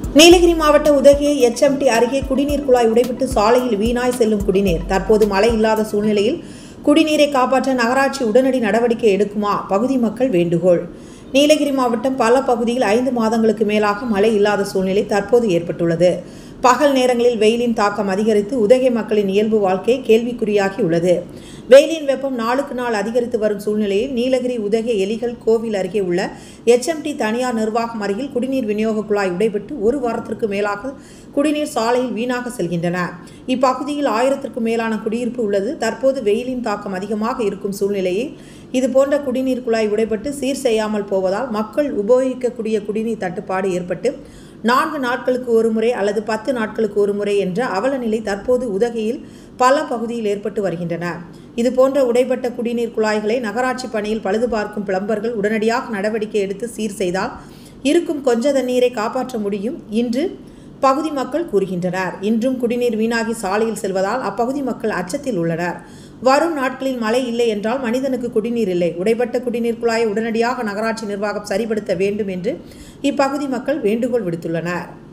நீலகிரி மாவட்ட உதகை HMT அருகே குடிநீர் குழாய் உடைபட்டு சாலையில் வீணாய் செல்லும் குடிநீர். தற்போது மழை இல்லாத சூழ்நிலையில் குடிநீரை காப்பாற்ற நகராட்சி உடனடி நடவடிக்கை எடுக்குமா? பகுதி மக்கள் வேண்டுகோள். நீலகிரி மாவட்டம் பல பகுதியில் 5 மாதங்களுக்கு மேலாக மழை இல்லாத சூழ்நிலை தற்போது ஏற்பட்டுள்ளது. பகல் நேரங்களில் வெயிலின் தாக்கம் அதிகரித்து உதகை மக்களின் இயல்பு வாழ்க்கை கேள்விக்குறியாகி உள்ளது. வெயிலின் வெப்பம் நாளுக்கு நாள் அதிகரித்து வரும் சூழ்நிலையில் நீலகிரி உதகை எலிகள் கோவில் அருகே உள்ள HMT தனியார் நிர்வாகம் அருகில் குடிநீர் விநியோக குழாய் உடைபட்டு 1 வாரத்திற்கு மேலாக குடிநீர் சாலையில் வீணாக செல்கின்றன. இப்பகுதியில் 1000க்கும் மேலான குடியிருப்பு உள்ளது. தற்போது வெயிலின் தாக்கம் அதிகமாக இருக்கும் சூழ்நிலையில் இதுபோன்ற குடிநீர் குழாய் உடைபட்டு சீர் செய்யாமல் போவதால் மக்கள் உபயோகிக்கக்கூடிய குடிநீர் தட்டுப்பாடு ஏற்பட்டு 4 நாட்களுக்கு ஒரு முறை அல்லது 10 நாட்களுக்கு ஒரு முறை என்ற அவல நிலை தற்போது உதகையில் பல பகுதியில் ஏற்பட்டு வருகின்றன. இதுபோன்ற உடைபட்ட குடிநீர் குழாய்களை நகராட்சி பணியில் பழுது பார்க்கும் பிளம்பர்கள் உடனடியாக நடவடிக்கை எடுத்து சீர் செய்தால் இருக்கும் கொஞ்ச தண்ணீரை காப்பாற்ற முடியும் என்று பகுதி மக்கள் கூறுகின்றனர். இன்றும் குடிநீர் வீணாகி சாலையில் செல்வதால் அப்பகுதி மக்கள் அச்சத்தில் உள்ளனர். வரும் நாட்களில் மழை இல்லை என்றால் மனிதனுக்கு குடிநீர் இல்லை. உடைபட்ட குடிநீர் குழாயை உடனடியாக நகராட்சி நிர்வாகம் சரிபடுத்த வேண்டும் என்று இப்பகுதி மக்கள் வேண்டுகோள் விடுத்துள்ளனர்.